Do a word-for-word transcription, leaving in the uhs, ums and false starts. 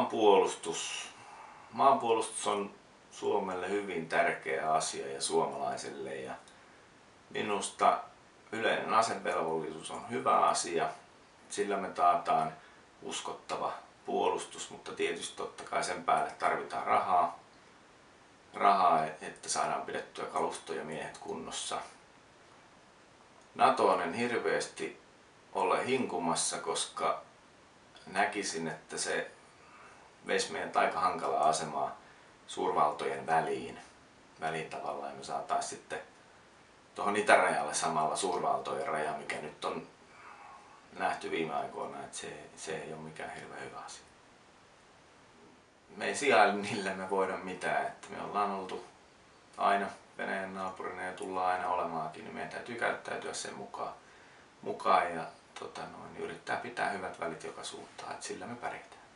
Maanpuolustus. Maanpuolustus on Suomelle hyvin tärkeä asia ja suomalaiselle. Ja minusta yleinen asevelvollisuus on hyvä asia. Sillä me taataan uskottava puolustus, mutta tietysti totta kai sen päälle tarvitaan rahaa. Rahaa, että saadaan pidettyä kalusto ja miehet kunnossa. NATOon en hirveästi ole hinkumassa, koska näkisin, että se veisi meidät aika hankalaa asemaa suurvaltojen väliin. Väliin tavallaan me saataisiin sitten tuohon itärajalle samalla suurvaltojen raja, mikä nyt on nähty viime aikoina, että se, se ei ole mikään hirveän hyvä asia. Me ei sijaile niille me voida mitään, että me ollaan oltu aina Venäjän naapurina ja tullaan aina olemaankin, niin meidän täytyy käyttäytyä sen mukaan, mukaan ja tota noin, yrittää pitää hyvät välit joka suuntaan, että sillä me pärjätään.